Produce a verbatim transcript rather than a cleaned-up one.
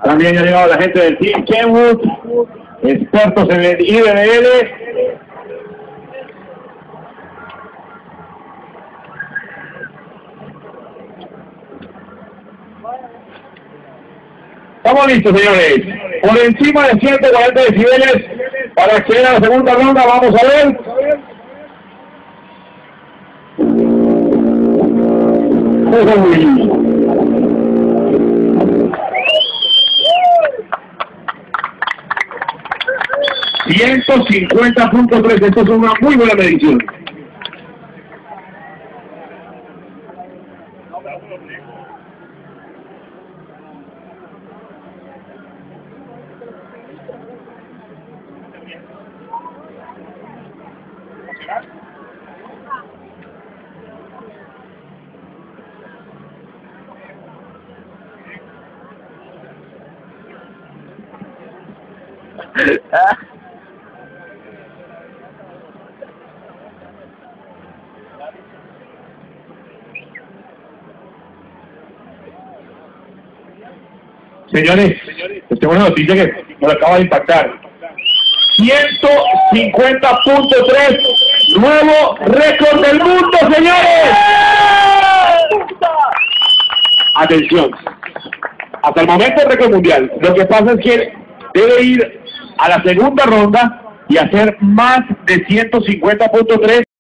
También ha llegado la gente del Team Kenwood, expertos en el I B B L. Estamos listos, señores. Por encima de ciento cuarenta decibeles para acceder a la segunda ronda. Vamos a ver. Uy. ciento cincuenta punto tres. Esto es una muy buena medición. Señores, les tengo una noticia que nos acaba de impactar. ciento cincuenta punto tres, nuevo récord del mundo, señores. Atención, hasta el momento el récord mundial. Lo que pasa es que debe ir a la segunda ronda y hacer más de ciento cincuenta punto tres.